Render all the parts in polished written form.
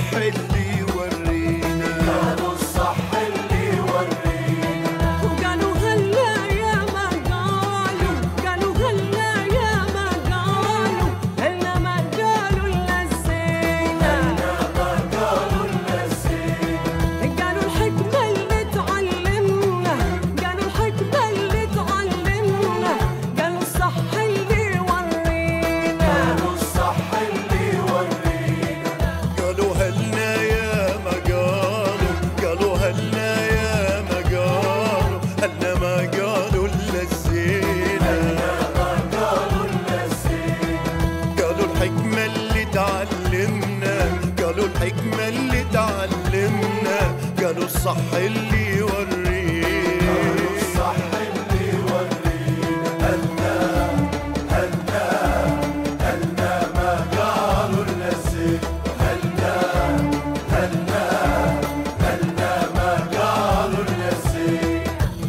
اللي يورينا، قالوا الصح اللي يورينا. وقالوا هلا يا ما قالوا، قالوا هلا يا ما قالوا، هلا ما قالوا إلا الزينة، هلا ما قالوا إلا الزينة. قالوا الحكمة اللي تعلمنا، قالوا الحكمة اللي تعلمنا، قالوا الصح اللي يورينا، قالوا الصح اللي يورينا. قالوا هلنا يا ما قالوا، قالوا هلنا يا ما قالوا، هلنا ما قالوا إلا الزينة، هلنا ما قالوا إلا الزينة. قالوا الحكمة اللي تعلمنا، قالوا الحكمة اللي تعلمنا، قالوا الصح اللي يورينا، قالوا الصح اللي يورينا. هلنا هلنا هلنا ما قالوا إلا الزينة، هلنا هلنا هلنا ما قالوا إلا الزينة.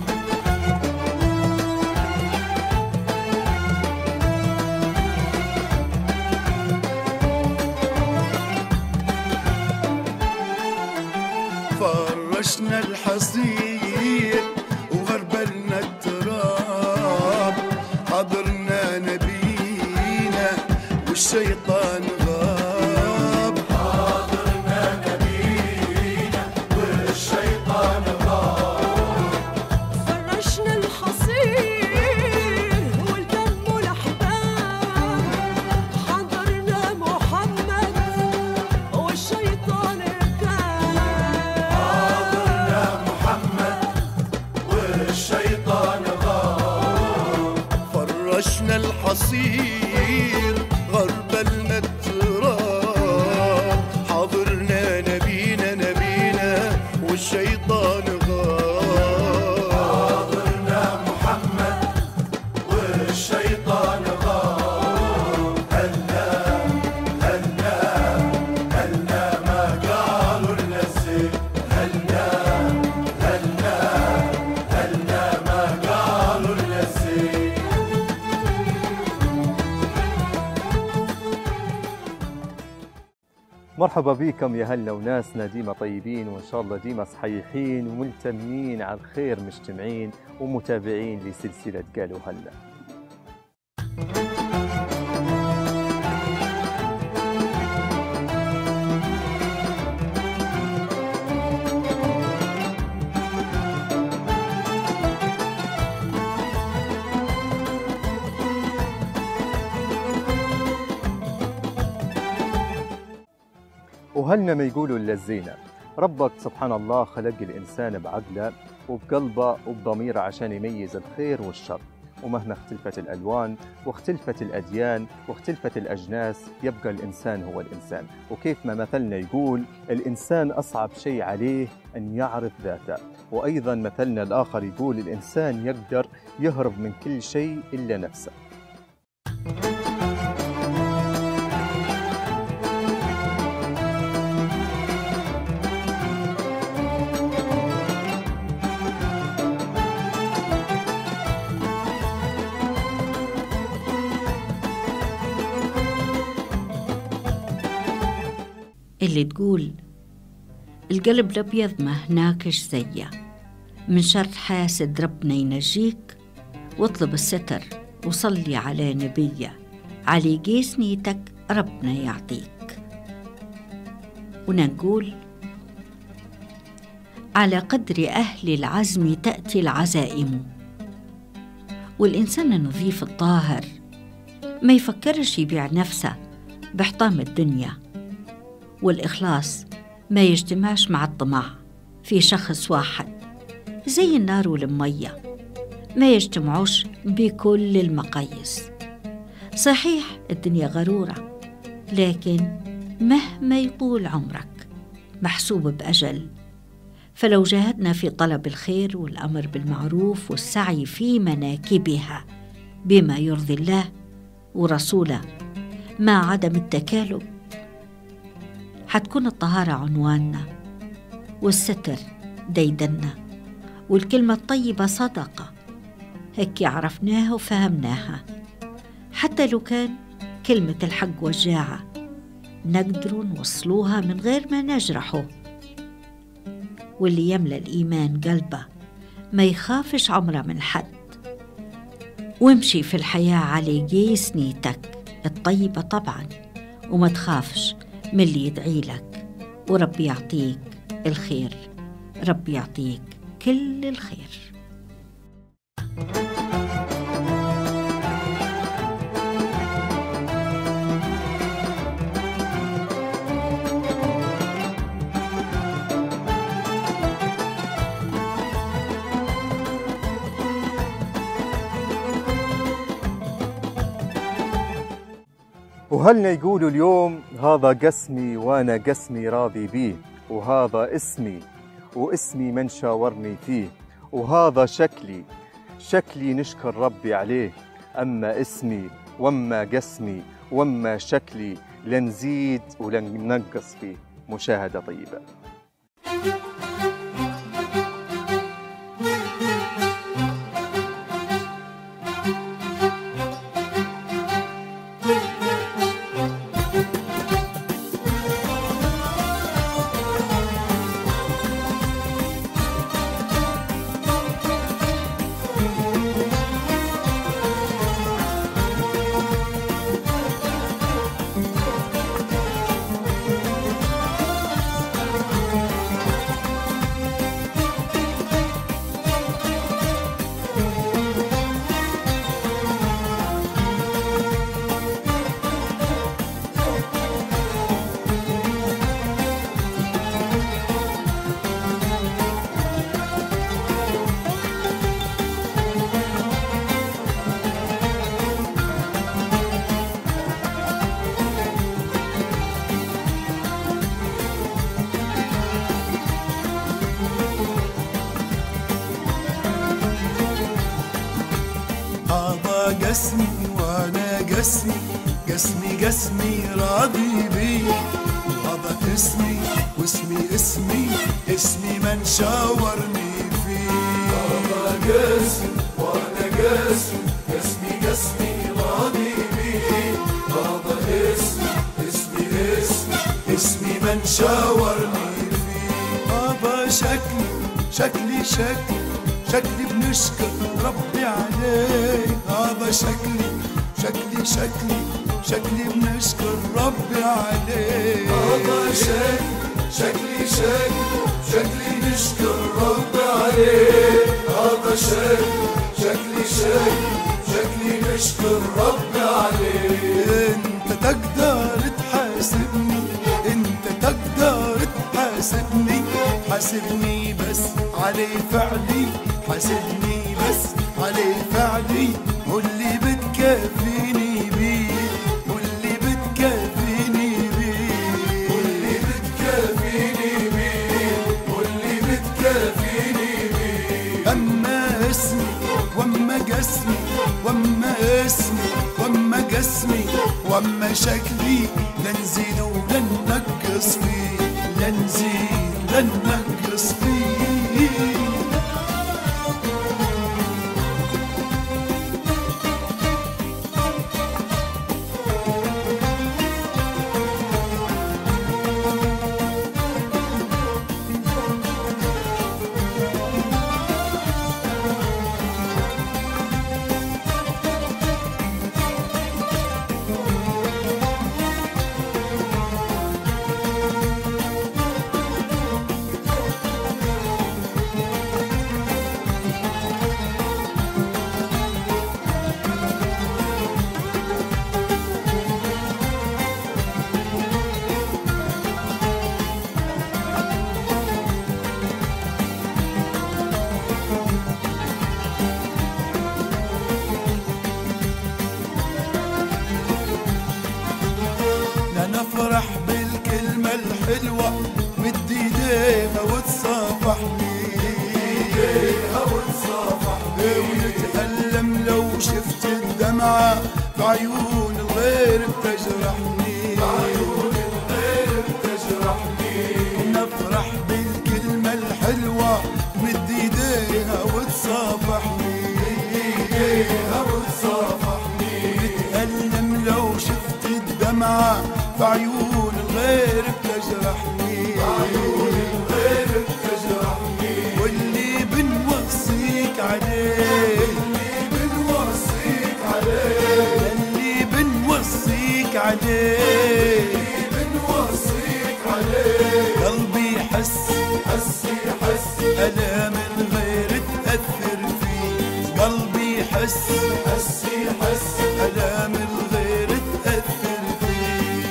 فرشنا الحصير وغربلنا التراب، حضرنا نبينا والشيطان غاب، حضرنا نبينا والشيطان غاب. فرشنا الحصير والدم والأحباب، حضرنا محمد والشيطان كان، حضرنا محمد والشيطان غاب. فرشنا الحصير غربلنا التراب، حضرنا نبينا نبينا والشيطان غاب، حضرنا محمد والشيطان غاب. هلا هلا هلا ما قالوا إلا الزين، هلا هلا هلا ما قالوا إلا الزين. مرحبا بكم يا هلا وناسنا، ديما طيبين وإن شاء الله ديما صحيحين وملتمين على الخير، مجتمعين ومتابعين لسلسلة قالوا هلا. وهلنا ما يقولوا إلا الزينة. ربك سبحان الله خلق الإنسان بعقله وبقلبه وبضميره عشان يميز الخير والشر، ومهما اختلفت الألوان واختلفت الأديان واختلفت الأجناس يبقى الإنسان هو الإنسان. وكيف ما مثلنا يقول الإنسان أصعب شيء عليه أن يعرف ذاته، وأيضا مثلنا الآخر يقول الإنسان يقدر يهرب من كل شيء إلا نفسه. اللي تقول القلب الأبيض ما هناكش زيه، من شر حاسد ربنا ينجيك، واطلب الستر وصلي على نبيه، علي قيس نيتك ربنا يعطيك. ونقول على قدر أهل العزم تأتي العزائم، والإنسان النظيف الطاهر ما يفكرش يبيع نفسه بحطام الدنيا، والإخلاص ما يجتمعش مع الطمع في شخص واحد، زي النار والمية ما يجتمعوش بكل المقاييس. صحيح الدنيا غرورة، لكن مهما يطول عمرك محسوب بأجل، فلو جاهدنا في طلب الخير والأمر بالمعروف والسعي في مناكبها بما يرضي الله ورسوله مع عدم التكالب، حتكون الطهارة عنواننا، والستر ديدنا، والكلمة الطيبة صدقة، هيك عرفناها وفهمناها. حتى لو كان كلمة الحق وجاعة، نقدروا نوصلوها من غير ما نجرحه. واللي يملأ الإيمان قلبه ما يخافش عمره من حد، وامشي في الحياة على قيس نيتك الطيبة طبعا، وما تخافش من اللي يدعي لك، ورب يعطيك الخير، رب يعطيك كل الخير. وهلنا يقولوا اليوم هذا قسمي وأنا قسمي راضي بيه، وهذا اسمي واسمي من شاورني فيه، وهذا شكلي نشكر ربي عليه، أما اسمي وأما قسمي وأما شكلي لن نزيد ولن ننقص فيه. مشاهدة طيبة. قسمي وانا قسمي راضي بيه، وهذا اسمي واسمي اسمي من شاورني فيه. هذا قسمي وانا قسمي راضي بيه، هذا اسمي من شاورني فيه. هذا شكلي بنشكر ربي عليه، هذا شكلي بنشكر ربي عليه. هذا شكلي نشكر ربي عليه، هذا شكلي نشكر ربي عليه. انت تقدر تحاسبني، حاسبني بس علي فعلي، حاسبني بس علي فعلي، واللي بتكفيني بيه، واللي بتكفيني بيه، واللي بتكفيني بيه، واللي بتكفيني بيه. أما اسمي وأما قسمي وأما اسمي وأما قسمي وأما شكلي لا نزيد ولا ننقص فيه، لا نزيد ولا ننقص فيه. نفرح بالكلمة الحلوة، مد ايديها وتصافح ونتألم لو شفت الدمعة بعيون الغير بتجرحني، نفرح بالكلمة الحلوة، مد ايديها وتصافحني، نتألم لو شفت الدمعة بعيون تجرحني، بعيون الغير تجرحني، واللي بنوصيك عليه، اللي بنوصيك عليه، اللي بنوصيك عليه، اللي بنوصيك عليه، قلبي يحس ألام الغير تأثر فيه، قلبي يحس ألام الغير تأثر فيه.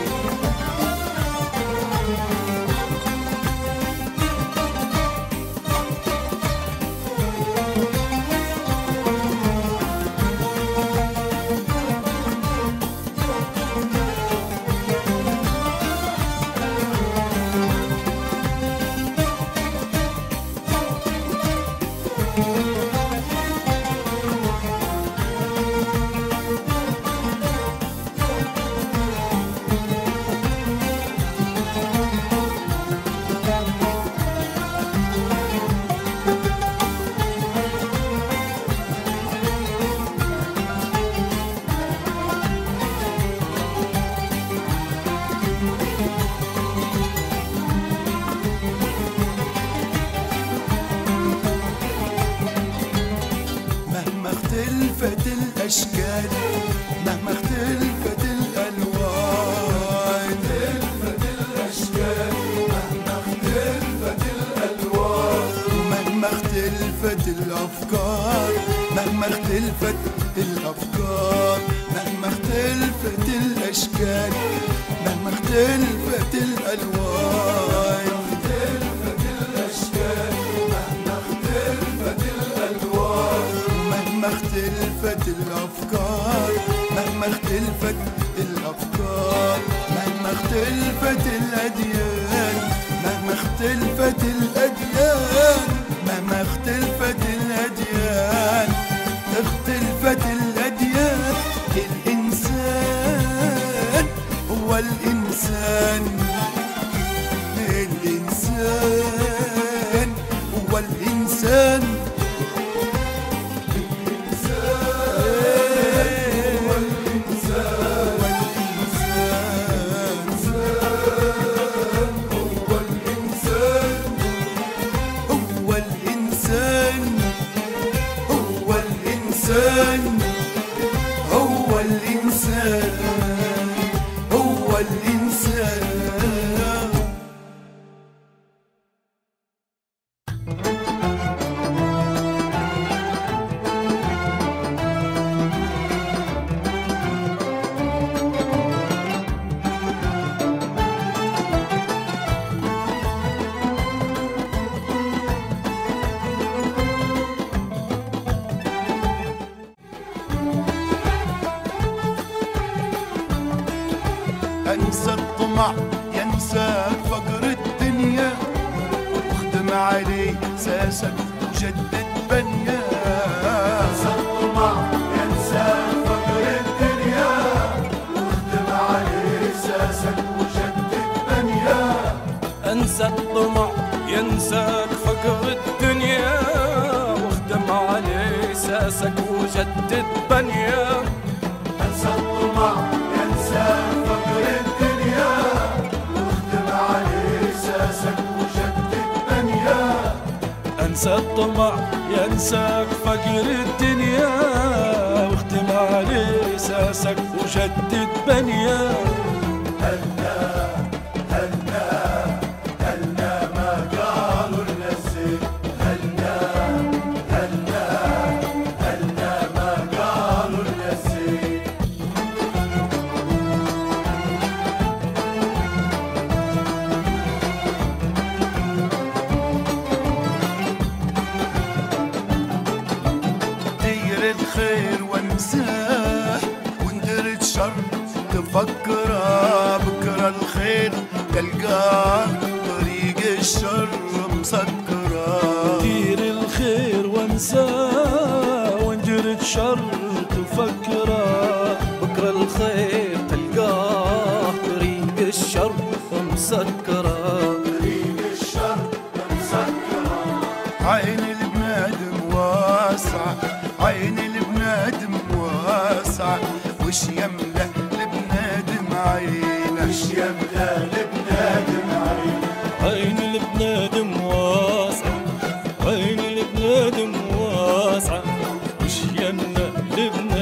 مهما اختلفت الأشكال، مهما اختلفت الألوان، اختلفت الأشكال، مهما اختلفت الألوان، مهما اختلفت الأفكار، مهما اختلفت الأفكار، مهما اختلفت الأشكال، مهما اختلفت الألوان، اختلفت الأشكال، مهما اختلفت الألوان، مهما اختلفت الأفكار، مهما اختلفت الأفكار، مهما اختلفت الأديان، مهما اختلفت الأديان، مهما اختلفت الأديان، اختلفت الأديان، الإنسان هو الإنسان، الإنسان هو الإنسان، هو الإنسان، هو الإنسان. أنسى الطمع ينسى فقر الدنيا، واخدم عليه ساسك وجدد بنيا. أنسى الطمع ينسى فقر الدنيا، واخدم عليه ساسك وجدد بنيا. أنسى الطمع ينساك فقر الدنيا، واخدم عليه ساسك وجدد بنيا. أنسى الطمع ينسى فقر الدنيا، واخدم عليه ساسك وجدد بنيا. أنسى الطمع ينساك فقر الدنيا، واخدم عليه ساسك وجدد بنيا. هلا هلا هلا ما قالوا لنا الزين، هلا هلا هلا ما قالوا لنا الزين. دير الخير وانساه، وندرت شر تفكره، بكره الخير تلقاه، طريق الشر مسكره. دير الخير وانساه، وانجرد شر تفكره، بكره الخير تلقاه، طريق الشر مسكره. طريق الشر مسكره. عين البنادم واسعه، عين البنادم واسعه، وش يملأ البنادم عينه، وش يملأ البنادم لبنان